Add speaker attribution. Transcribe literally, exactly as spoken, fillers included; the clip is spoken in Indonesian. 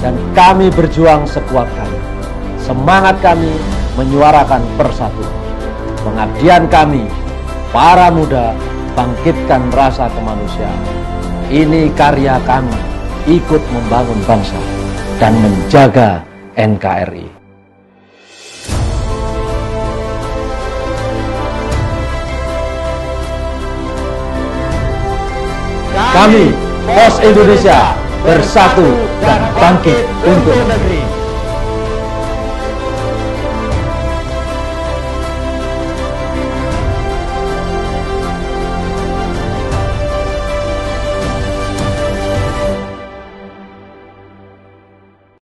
Speaker 1: dan kami berjuang sekuat kami. Semangat kami menyuarakan persatuan. Pengabdian kami, para muda, bangkitkan rasa kemanusiaan. Ini karya kami, ikut membangun bangsa dan menjaga N K R I. Kami, Pos Indonesia, bersatu dan bangkit untuk negeri.